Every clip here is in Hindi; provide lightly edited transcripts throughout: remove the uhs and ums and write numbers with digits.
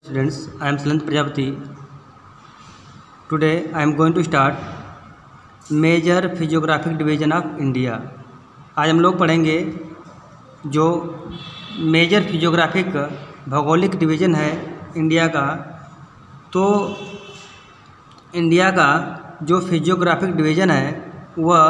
Students, I am Salant Prajapati. Today I am going to start Major Physiographic Division of India. आज हम लोग पढ़ेंगे जो मेजर फिजियोग्राफिक भौगोलिक डिवीज़न है इंडिया का। तो इंडिया का जो फिजियोग्राफिक डिवीज़न है वह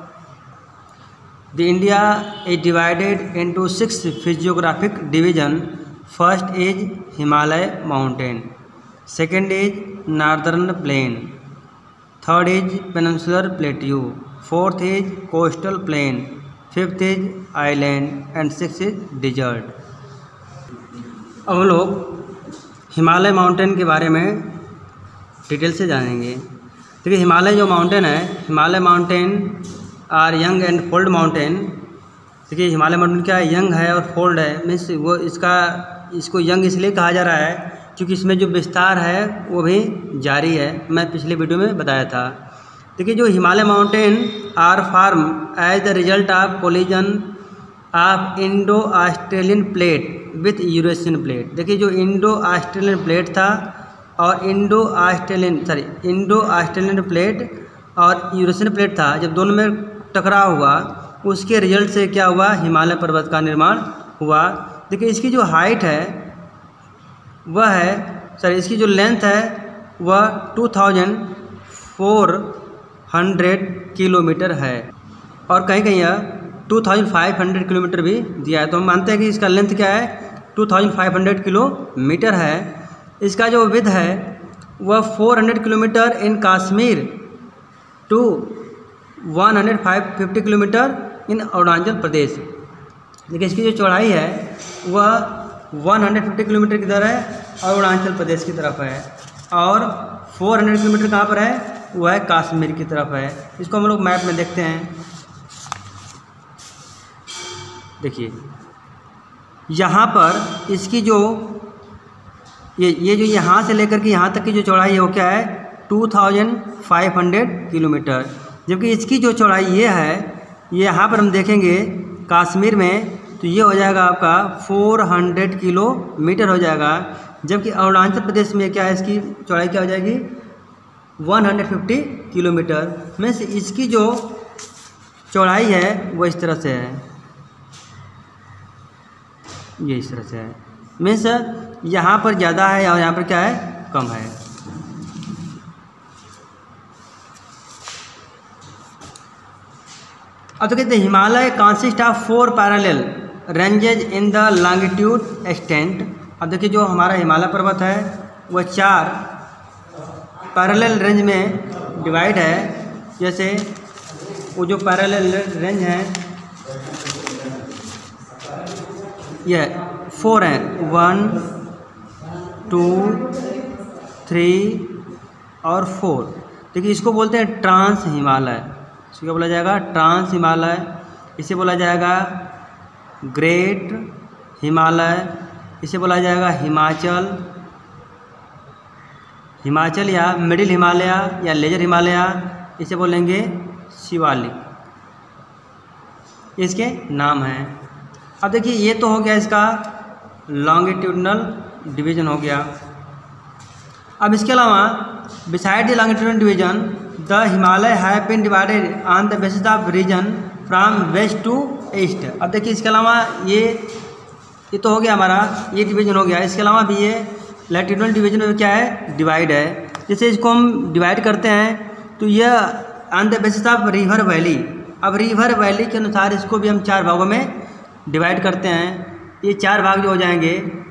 the India is divided into 6 physiographic division. First is Himalaya mountain, second is northern plain, third is peninsular plateau, fourth is coastal plain, fifth is island and six is desert. अब हम लोग हिमालय माउंटेन के बारे में डिटेल से जानेंगे। देखिए हिमालय जो माउंटेन है, Himalaya mountain are young and fold mountain. देखिए हिमालय माउंटेन क्या है, यंग है और फोल्ड है। मीन्स वो इसको यंग इसलिए कहा जा रहा है क्योंकि इसमें जो विस्तार है वो भी जारी है। मैं पिछले वीडियो में बताया था। देखिए जो Himalaya mountain are form as the result of collision of Indo Australian plate with Eurasian plate. देखिए जो इंडो ऑस्ट्रेलियन प्लेट था और इंडो ऑस्ट्रेलियन प्लेट और यूरेशियन प्लेट था, जब दोनों में टकराव हुआ उसके रिजल्ट से क्या हुआ, हिमालय पर्वत का निर्माण हुआ। देखिए इसकी जो हाइट है वह है इसकी जो लेंथ है वह 2400 किलोमीटर है और कहीं कहीं 2500 किलोमीटर भी दिया है। तो हम मानते हैं कि इसका लेंथ क्या है, 2500 किलोमीटर है। इसका जो विड्थ है वह 400 kilometre in Kashmir to 150 kilometre in Arunachal Pradesh. देखिए इसकी जो चौड़ाई है वह 150 किलोमीटर की तरफ है और अरुणाचल प्रदेश की तरफ है, और 400 किलोमीटर कहाँ पर है, वह है कश्मीर की तरफ है। इसको हम लोग मैप में देखते हैं। देखिए यहाँ पर इसकी जो ये जो यहाँ से लेकर के यहाँ तक की जो चौड़ाई है वो क्या है, 2500 किलोमीटर। जबकि इसकी जो चौड़ाई ये है, ये यहाँ पर हम देखेंगे कश्मीर में तो ये हो जाएगा आपका 400 किलोमीटर हो जाएगा। जबकि अरुणाचल प्रदेश में क्या है, इसकी चौड़ाई क्या हो जाएगी, 150 किलोमीटर। मीन्स इसकी जो चौड़ाई है वो इस तरह से है, ये इस तरह से है। मीन्स यहाँ पर ज़्यादा है और यहाँ पर क्या है, कम है। अब तो कहते हैं Himalaya consist of 4 parallel ranges in the longitude extent. अब देखिए जो हमारा हिमालय पर्वत है वह 4 पैरेलल रेंज में डिवाइड है। जैसे वो जो पैरेलल रेंज है यह 4 हैं, 1 2 3 और 4। देखिए इसको बोलते हैं ट्रांस हिमालय। इसको क्या बोला जाएगा, ट्रांस हिमालय। इसे बोला जाएगा ग्रेट हिमालय। इसे बोला जाएगा हिमाचल या मिडिल हिमालय या लेजर हिमालय। इसे बोलेंगे शिवालिक, इसके नाम हैं। अब देखिए ये तो हो गया इसका लॉन्गिट्यूडनल डिवीज़न हो गया। अब इसके अलावा beside the longitudinal division the Himalaya have been divided on the basis of region from west to east. अब देखिए इसके अलावा ये तो हो गया हमारा, ये डिवीज़न हो गया। इसके अलावा भी ये लैटिट्यूडनल डिवीज़न में क्या है, डिवाइड है। जैसे इसको हम डिवाइड करते हैं तो यह on the basis of river valley. अब रिवर वैली के अनुसार इसको भी हम 4 भागों में डिवाइड करते हैं। ये 4 भाग जो हो जाएंगे,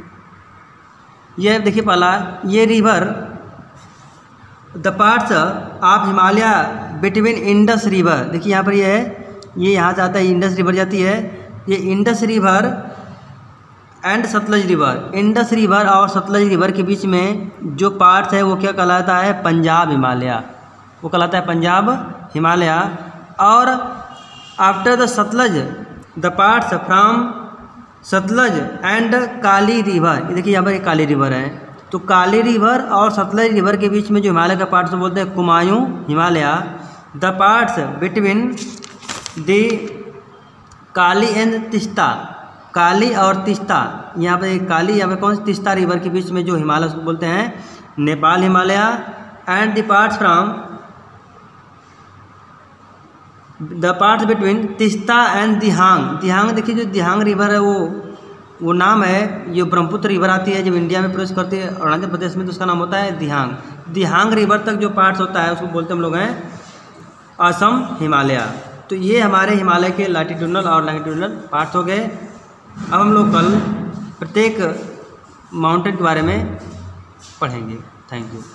ये देखिए पहला, ये river the parts of Himalaya between Indus river. देखिए यहाँ पर ये है, ये यहाँ से आता है, इंडस रिवर जाती है। ये Indus river and Sutlej river, Indus river और सतलज रिवर के बीच में जो पार्ट्स है वो क्या कहलाता है, पंजाब हिमालय। वो कहलाता है पंजाब हिमालय। और after the Sutlej the parts from Sutlej and Kali river. ये देखिए यहाँ पर एक काली रिवर है, तो काली रिवर और सतलज रिवर के बीच में जो हिमालय का पार्ट्स बोलते हैं Kumaon Himalaya. The parts between the Kali and Teesta, Kali और तीस्ता, यहाँ पे काली, यहाँ पे कौन सी, तीस्ता रिवर के बीच में जो हिमालय उसको बोलते हैं Nepal Himalaya. And the parts from the parts between Teesta and Dihang. Dihang देखिए, जो दिहांग रिवर है वो नाम है, ये ब्रह्मपुत्र रिवर आती है जब इंडिया में प्रवेश करती है अरुणाचल प्रदेश में, तो उसका नाम होता है दिहांग। दिहांग रिवर तक जो पार्ट्स होता है उसको बोलते हम लोग हैं असम हिमालय। तो ये हमारे हिमालय के लैटिट्यूडनल और लॉन्गिट्यूडनल पार्ट्स हो गए। अब हम लोग कल प्रत्येक माउंटेन के बारे में पढ़ेंगे। Thank you.